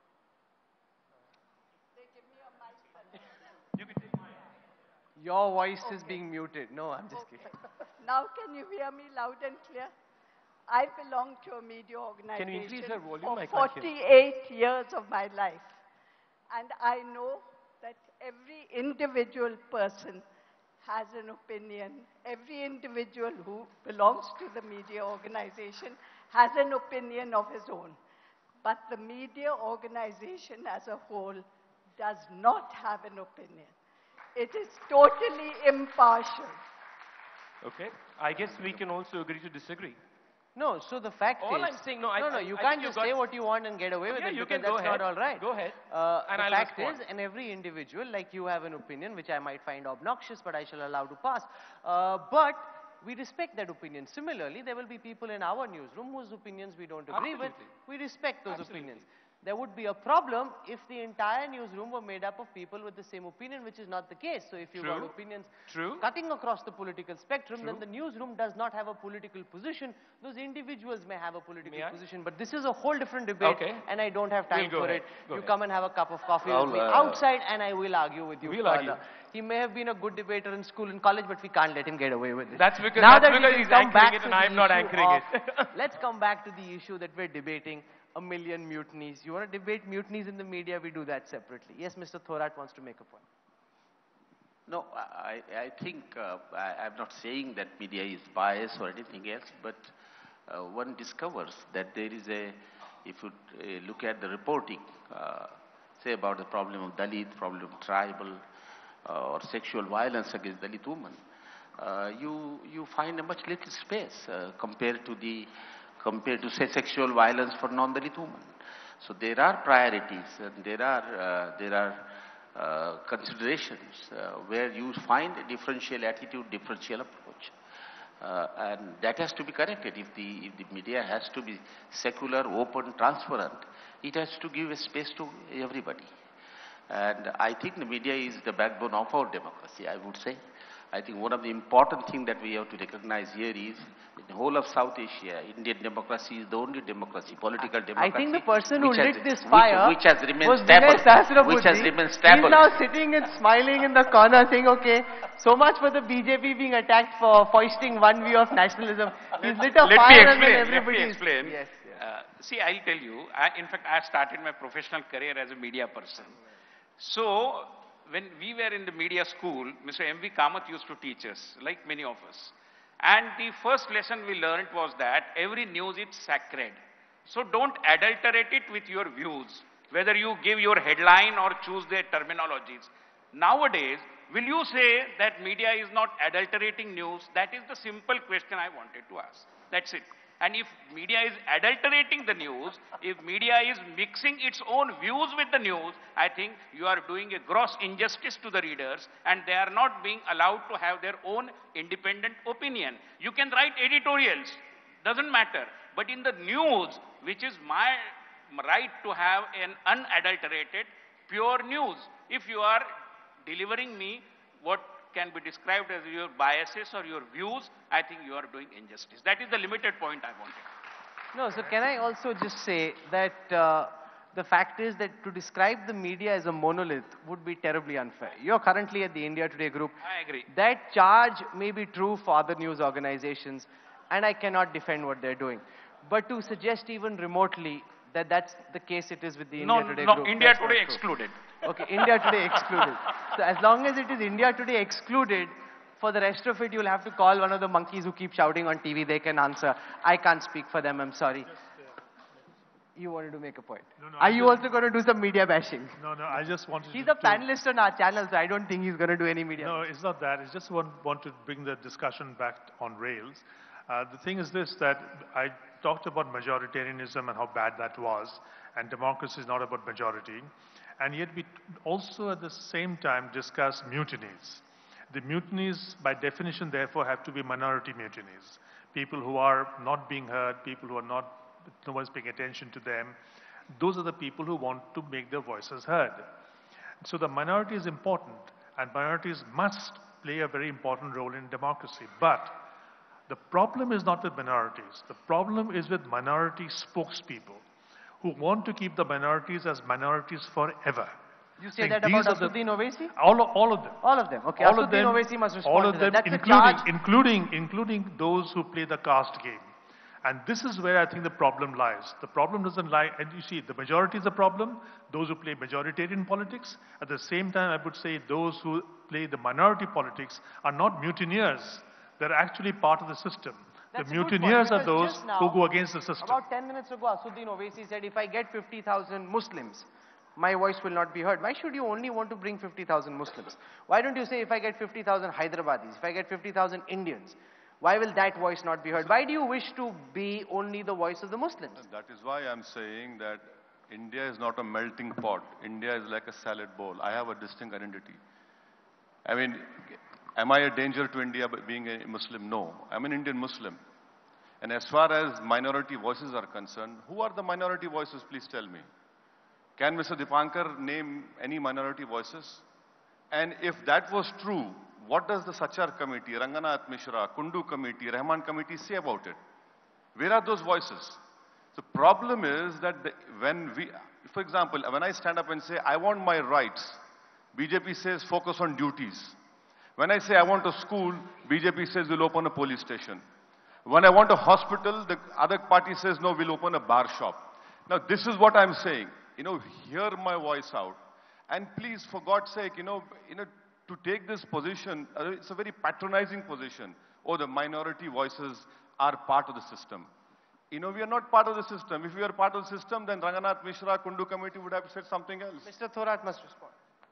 You can take mine. Your voice is being muted. No, I'm just kidding. Now can you hear me loud and clear? I belong to a media Can you increase her organization volume? I for can't hear. 48 years of my life. And I know that every individual person has an opinion. Every individual who belongs to the media organization has an opinion of his own. But the media organization as a whole does not have an opinion. It is totally impartial. Okay. I guess we can also agree to disagree. No, so the fact All is... I'm saying, no, you I can't think just you've say got- what you want and get away with Yeah, it, you because can go that's ahead. not all right. Go ahead. The And I'll fact respond. is, and every individual, like you have an opinion, which I might find obnoxious, but I shall allow to pass. But we respect that opinion. Similarly, there will be people in our newsroom whose opinions we don't agree with. Absolutely. We respect those Absolutely. opinions. There would be a problem if the entire newsroom were made up of people with the same opinion, which is not the case. So if you've got True. opinions True. cutting across the political spectrum, True. then the newsroom does not have a political position. Those individuals may have a political May I? position, but this is a whole different debate, Okay. and I don't have time We'll go for ahead. it. Go You ahead. come and have a cup of coffee Rahul, with me outside, and I will argue with you We'll further. argue. He may have been a good debater in school and college, but we can't let him get away with it. That's because, Now that's that because we he's can come back anchoring it to and the I'm not issue anchoring of- it. Let's come back to the issue that we're debating, a million mutinies. You want to debate mutinies in the media, we do that separately. Yes, Mr. Thorat wants to make a point. No, I think I'm not saying that media is biased or anything else, but one discovers that there is if you look at the reporting, say about the problem of Dalit, problem of tribal or sexual violence against Dalit women, you find a much little space compared to say sexual violence for non-Dalit women. So there are priorities and there are considerations where you find a differential attitude, differential approach. And that has to be corrected. If the media has to be secular, open, transparent, it has to give a space to everybody. And I think the media is the backbone of our democracy, I would say. I think one of the important things that we have to recognize here is in the whole of South Asia, Indian democracy is the only democracy, political democracy. I think the person who which has- lit this fire which has remained was stable. Vinay Sahasrabuddhe. Which has remained stable. He's now sitting and smiling in the corner saying, okay, so much for the BJP being attacked for foisting one view of nationalism. He's lit a Let me fire and then explain. everybody Let me is... explain. Yes, yes. See, I'll tell you. In fact, I started my professional career as a media person. So, when we were in the media school, Mr. M.V. Kamath used to teach us, like many of us. And the first lesson we learned was that every news is sacred. So don't adulterate it with your views, whether you give your headline or choose their terminologies. Nowadays, will you say that media is not adulterating news? That is the simple question I wanted to ask. That's it. And if media is adulterating the news, if media is mixing its own views with the news, I think you are doing a gross injustice to the readers and they are not being allowed to have their own independent opinion. You can write editorials, doesn't matter. But in the news, which is my right to have an unadulterated, pure news, if you are delivering me what can be described as your biases or your views, I think you are doing injustice. That is the limited point I wanted. No, so can I also just say that the fact is that to describe the media as a monolith would be terribly unfair. You're currently at the India Today group. I agree. That charge may be true for other news organizations, and I cannot defend what they're doing. But to suggest even remotely that that's the case it is with the India Today group. India that's not Today true. excluded. Okay, India Today excluded. So as long as it is India Today excluded, for the rest of it, you'll have to call one of the monkeys who keep shouting on TV. They can answer. I can't speak for them. I'm sorry. You wanted to make a point. No, Are you also going to do some media bashing? No, I just wanted He's to... a panelist on our channel, so I don't think he's going to do any media. No, it's not that. It's just want to bring the discussion back on rails. The thing is this, that I talked about majoritarianism and how bad that was, and democracy is not about majority. And yet we also at the same time discuss mutinies. The mutinies, by definition, therefore, have to be minority mutinies. People who are not being heard, people who are not, no one's paying attention to them. Those are the people who want to make their voices heard. So the minority is important, and minorities must play a very important role in democracy. But the problem is not with minorities. The problem is with minority spokespeople who want to keep the minorities as minorities forever. You say that about Asaduddin Owaisi? All of them. All of them. Okay, All of Asaduddin them, Owaisi must respond all of to them, that. That's a charge. including those who play the caste game. And this is where I think the problem lies. The problem doesn't lie, and you see, the majority is the problem, those who play majoritarian politics. At the same time, I would say those who play the minority politics are not mutineers. They're actually part of the system. That's the a good point, mutineers are because those just now, who go against the system. About 10 minutes ago, Asaduddin Owaisi said, if I get 50,000 Muslims, my voice will not be heard. Why should you only want to bring 50,000 Muslims? Why don't you say, if I get 50,000 Hyderabadis, if I get 50,000 Indians? Why will that voice not be heard? Why do you wish to be only the voice of the Muslims? That is why I'm saying that India is not a melting pot. India is like a salad bowl. I have a distinct identity. I mean, am I a danger to India by being a Muslim? No. I'm an Indian Muslim. And as far as minority voices are concerned, who are the minority voices? Please tell me. Can Mr. Dipankar name any minority voices? And if that was true, what does the Sachar committee, Ranganath Mishra, Kundu committee, Rahman committee say about it? Where are those voices? The problem is that for example, when I stand up and say, I want my rights, BJP says focus on duties. When I say I want a school, BJP says we'll open a police station. When I want a hospital, the other party says no, we'll open a bar shop. Now this is what I'm saying. Hear my voice out. And please, for God's sake, to take this position, it's a very patronizing position. Oh, the minority voices are part of the system. We are not part of the system. If we are part of the system, then Ranganath Mishra, Kundu committee would have said something else. Mr. Thorat must respond.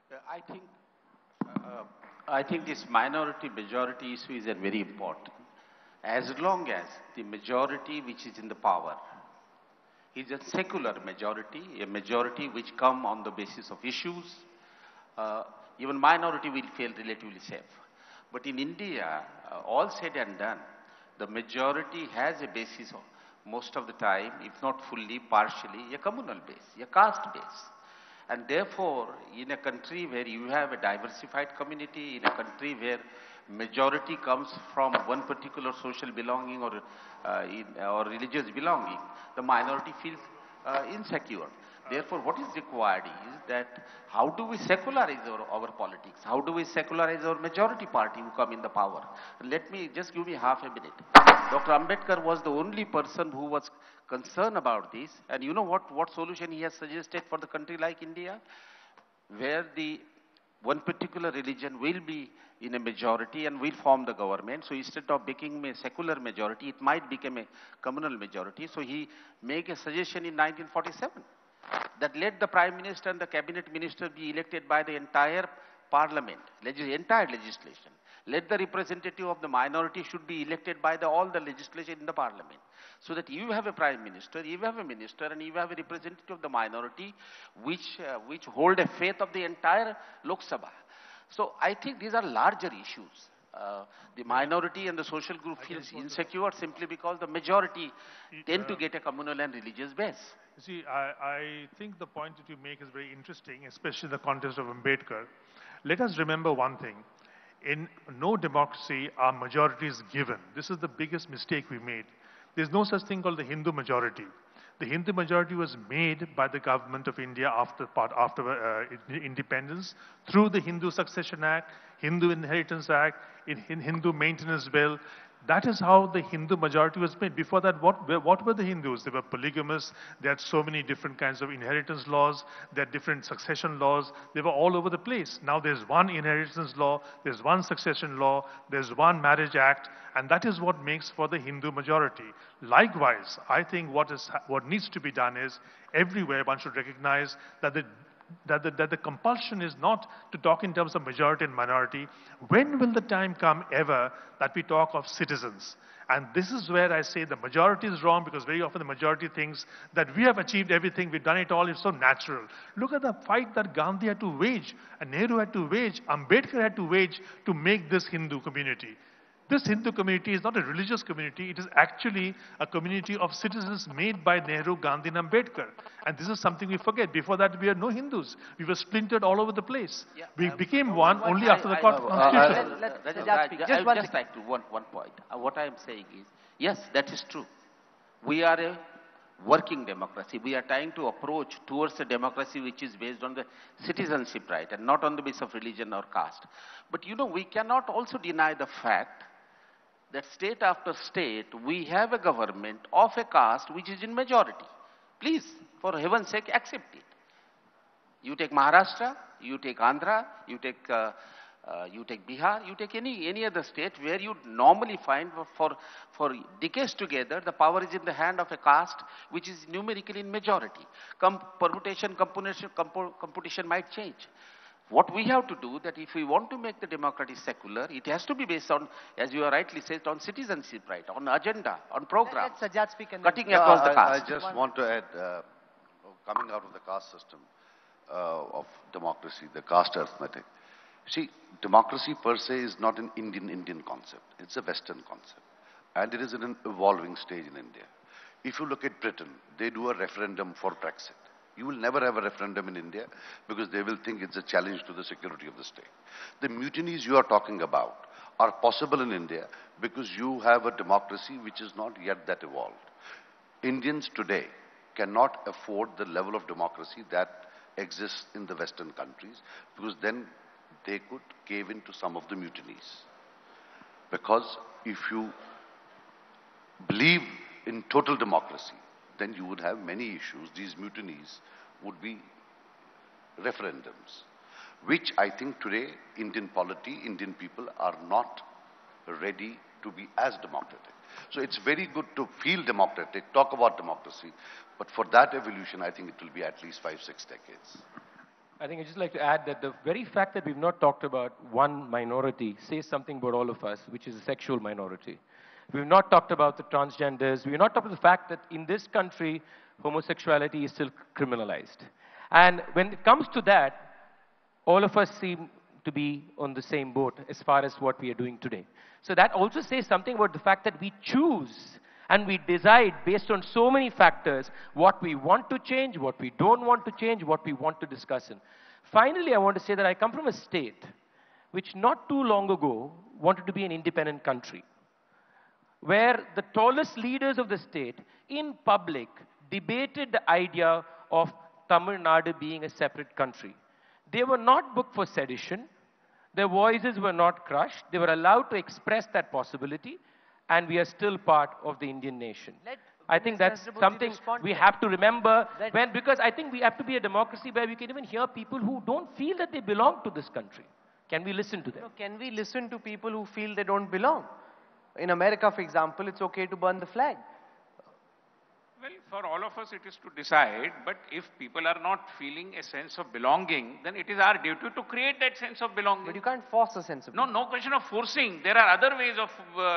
I think this minority-majority issue is very important. As long as the majority which is in the power is a secular majority, a majority which come on the basis of issues, even minority will feel relatively safe. But in India, all said and done, the majority has a basis of, most of the time, if not fully, partially, a communal base, a caste base. And therefore, in a country where you have a diversified community, in a country where majority comes from one particular social belonging or religious belonging, the minority feels insecure. Therefore, what is required is that how do we secularize our politics? How do we secularize our majority party who come in the power? Let me just give me half a minute. Dr. Ambedkar was the only person who was concerned about this. And you know what solution he has suggested for the country like India? Where the one particular religion will be in a majority and will form the government. So instead of becoming a secular majority, it might become a communal majority. So he made a suggestion in 1947 that let the Prime Minister and the Cabinet Minister be elected by the entire Parliament, entire legislation. Let the representative of the minority should be elected by all the legislation in the Parliament. So that you have a Prime Minister, you have a Minister, and you have a representative of the minority which hold a faith of the entire Lok Sabha. So I think these are larger issues. The minority and the social group feels insecure simply because the majority tend to get a communal and religious base. You see, I think the point that you make is very interesting, especially in the context of Ambedkar. Let us remember one thing. In no democracy are majorities given. This is the biggest mistake we made. There's no such thing called the Hindu majority. The Hindu majority was made by the government of India after independence through the Hindu Succession Act, Hindu Inheritance Act, in Hindu Maintenance Bill. That is how the Hindu majority was made. Before that, what were the Hindus? They were polygamous. They had so many different kinds of inheritance laws. They had different succession laws. They were all over the place. Now there's one inheritance law, there's one succession law, there's one marriage act, and that is what makes for the Hindu majority. Likewise, I think what needs to be done is everywhere one should recognize that the compulsion is not to talk in terms of majority and minority. When will the time come ever that we talk of citizens? And this is where I say the majority is wrong, because very often the majority thinks that we have achieved everything, we've done it all, it's so natural. Look at the fight that Gandhi had to wage, and Nehru had to wage, Ambedkar had to wage to make this Hindu community. This Hindu community is not a religious community, it is actually a community of citizens made by Nehru, Gandhi and Ambedkar. And this is something we forget. Before that, we had no Hindus. We were splintered all over the place. Yeah, we became one only after the constitution. I would just like to one point. What I am saying is, yes, that is true. We are a working democracy. We are trying to approach towards a democracy which is based on the citizenship right and not on the basis of religion or caste. But we cannot also deny the fact that state after state, we have a government of a caste which is in majority. Please, for heaven's sake, accept it. You take Maharashtra, you take Andhra, you take Bihar, you take any other state where you normally find for decades together, the power is in the hand of a caste which is numerically in majority. Computation might change. What we have to do, that if we want to make the democracy secular, it has to be based on, as you are rightly said, on citizenship right, on agenda, on program, Let Sajjad speak and cutting across the I caste. just want to add, coming out of the caste system of democracy, the caste arithmetic. See, democracy per se is not an Indian concept. It's a Western concept. And it is in an evolving stage in India. If you look at Britain, they do a referendum for Brexit. You will never have a referendum in India because they will think it's a challenge to the security of the state. The mutinies you are talking about are possible in India because you have a democracy which is not yet that evolved. Indians today cannot afford the level of democracy that exists in the Western countries because then they could cave into some of the mutinies. Because if you believe in total democracy, then you would have many issues. These mutinies would be referendums, which I think today Indian polity, Indian people are not ready to be as democratic. So it's very good to feel democratic, talk about democracy, but for that evolution, I think it will be at least 5-6 decades. I think I'd just like to add that the very fact that we've not talked about one minority says something about all of us, which is the sexual minority. We've not talked about the transgenders. We've not talked about the fact that in this country, homosexuality is still criminalized. And when it comes to that, all of us seem to be on the same boat as far as what we are doing today. So that also says something about the fact that we choose and we decide based on so many factors what we want to change, what we don't want to change, what we want to discuss in. Finally, I want to say that I come from a state which not too long ago wanted to be an independent country, where the tallest leaders of the state in public debated the idea of Tamil Nadu being a separate country. They were not booked for sedition. Their voices were not crushed. They were allowed to express that possibility, and we are still part of the Indian nation. I think that's something we have to remember because I think we have to be a democracy where we can even hear people who don't feel that they belong to this country. Can we listen to them? Can we listen to people who feel they don't belong? In America, for example, it's okay to burn the flag. Well, for all of us, it is to decide, but if people are not feeling a sense of belonging, then it is our duty to create that sense of belonging. But you can't force a sense of belonging. No question of forcing. There are other ways of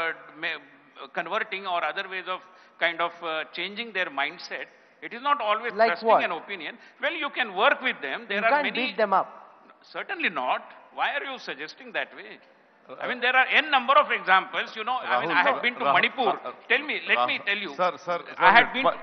converting or other ways of kind of changing their mindset. It is not always like trusting what? an opinion. Well, you can work with them. There you are can't many. beat them up. Certainly not. Why are you suggesting that way? I mean, there are n number of examples, you know. Rahul, I have been to Manipur. Tell me, let me tell you. Sir, I had been.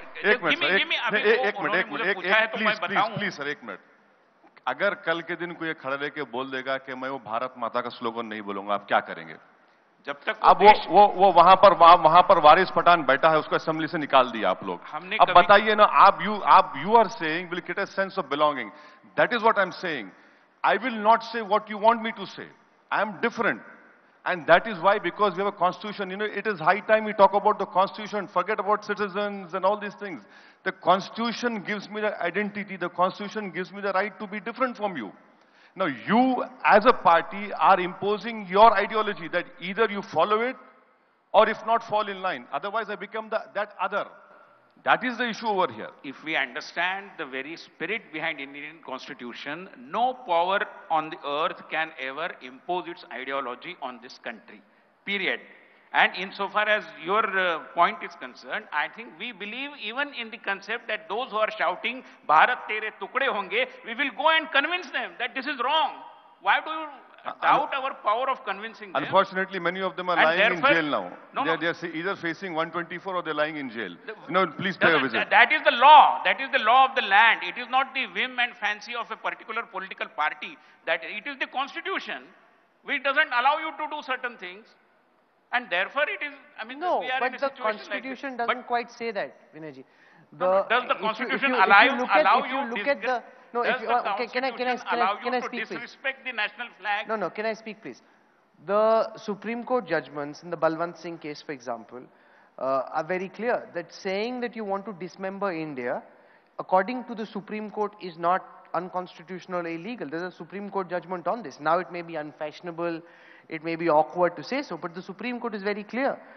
Please, sir, एक minute. अगर कल के दिन कोई खड़ा लेके बोल देगा कि मैं वो भारत माता का स्लोगन नहीं बोलूंगा, आप क्या करेंगे? जब तक अब वो वहां पर वारिस पठान बैठा है, उसको असेंबली से निकाल दिया आप लोग. अब बताइए ना, आप you are saying will get a sense of belonging. That is what I'm saying. I will not say what you want me to say. I am different. And that is why, because we have a constitution, you know, it is high time we talk about the constitution, forget about citizens and all these things. The constitution gives me the identity, the constitution gives me the right to be different from you. Now you as a party are imposing your ideology that either you follow it or if not fall in line. Otherwise I become that other. That is the issue over here. If we understand the very spirit behind Indian Constitution, no power on the earth can ever impose its ideology on this country. Period. And insofar as your point is concerned, I think we believe even in the concept that those who are shouting, Bharat tere tukde honge, we will go and convince them that this is wrong. Why do you doubt our power of convincing them? Unfortunately, many of them are lying in jail now. They are either facing 124 or they're lying in jail. No, please pay a visit. That is the law. That is the law of the land. It is not the whim and fancy of a particular political party. That it is the constitution which doesn't allow you to do certain things. And therefore it is, I mean, no, we are but in a the situation constitution like doesn't quite say that, Vinayji. Does the constitution allow you to disrespect the national flag? No, can I speak please? The Supreme Court judgments in the Balwant Singh case, for example, are very clear that saying that you want to dismember India, according to the Supreme Court, is not unconstitutional or illegal. There's a Supreme Court judgment on this. Now it may be unfashionable, it may be awkward to say so, but the Supreme Court is very clear.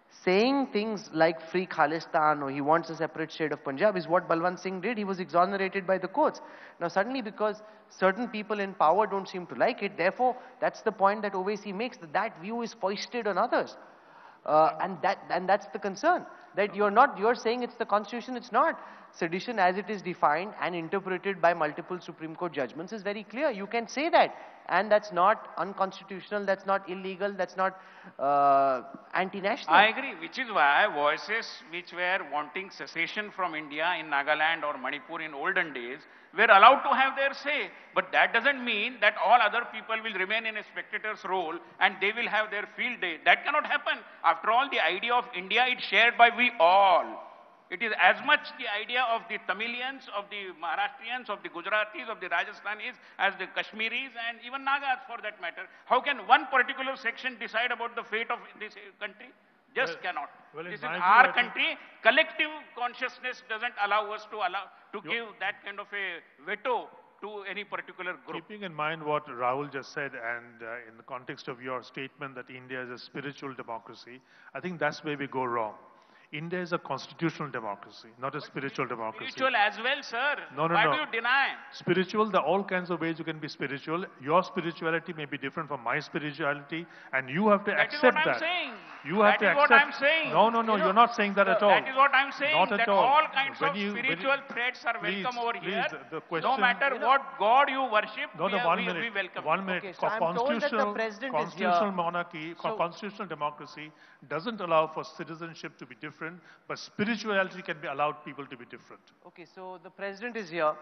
saying things like free Khalistan or he wants a separate state of Punjab is what Balwant Singh did. He was exonerated by the courts. Now suddenly, because certain people in power don't seem to like it, therefore that's the point that Owaisi makes, that that view is foisted on others. And that's the concern. That you're saying it's the constitution, it's not. Sedition as it is defined and interpreted by multiple Supreme Court judgments is very clear. You can say that. And that's not unconstitutional, that's not illegal, that's not anti-national. I agree, which is why voices which were wanting secession from India in Nagaland or Manipur in olden days were allowed to have their say. But that doesn't mean that all other people will remain in a spectator's role and they will have their field day. That cannot happen. After all, the idea of India is shared by we all. It is as much the idea of the Tamilians, of the Maharashtrians, of the Gujaratis, of the Rajasthanis, as the Kashmiris and even Nagas for that matter. How can one particular section decide about the fate of this country? Just cannot. This is our country. Collective consciousness doesn't allow us to give that kind of a veto to any particular group. Keeping in mind what Rahul just said, and in the context of your statement that India is a spiritual democracy, I think that's where we go wrong. India is a constitutional democracy, not a spiritual democracy. Spiritual as well, sir. No. Why do you deny? Spiritual, there are all kinds of ways you can be spiritual. Your spirituality may be different from my spirituality, and you have to accept that. That is what I'm saying. You have to accept. That is what I'm saying. No, you're not saying that at all. That is what I'm saying. Not at that all. All kinds of spiritual threats are welcome over here. The question, no matter what God you worship, we welcome. 1 minute. Okay, so I'm told that the president is here. Constitutional monarchy, constitutional democracy doesn't allow for citizenship to be different, but spirituality can be allowed people to be different. Okay, so the president is here.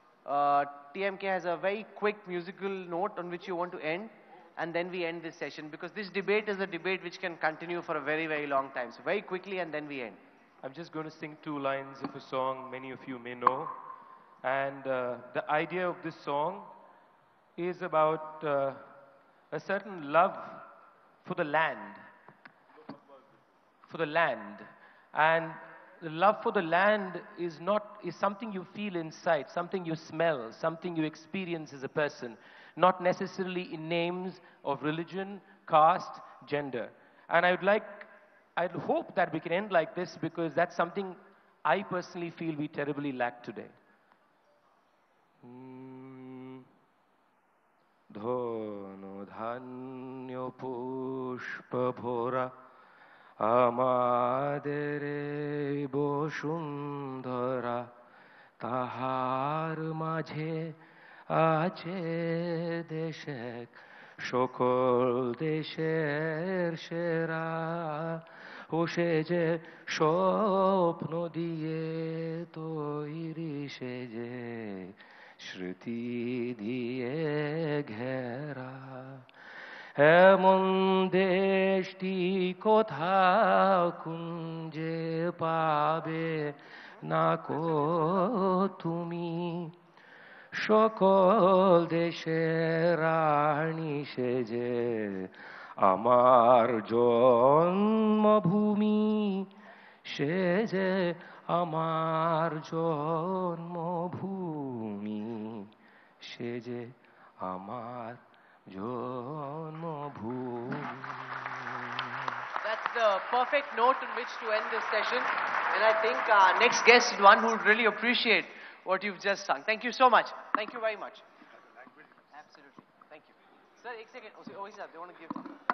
TMK has a very quick musical note on which you want to end, and then we end this session, because this debate is a debate which can continue for a very, very long time. So very quickly, and then we end. I'm just going to sing 2 lines of a song many of you may know. And the idea of this song is about a certain love for the land. For the land. And the love for the land is something you feel inside, something you smell, something you experience as a person, not necessarily in names of religion, caste, gender. And I'd hope that we can end like this, because that's something I personally feel we terribly lack today. Dhono dhanyo pushpa bhora Amadere boshundhara tahar majhe ache deshek shokol desher shera ose je shopno diye toiri se je shruti diye ghera এমন দেশটি কোথাও কুঞ্জে পাবে না কো তুমি সকল দেশের রানী সেজে আমার জন্মভূমি সেজে আমার জন্মভূমি সেজে আমার That's the perfect note on which to end this session. And I think our next guest is one who would really appreciate what you've just sung. Thank you so much. Thank you very much. Absolutely. Thank you. Sir, 1 second. Oh, sir, they want to give...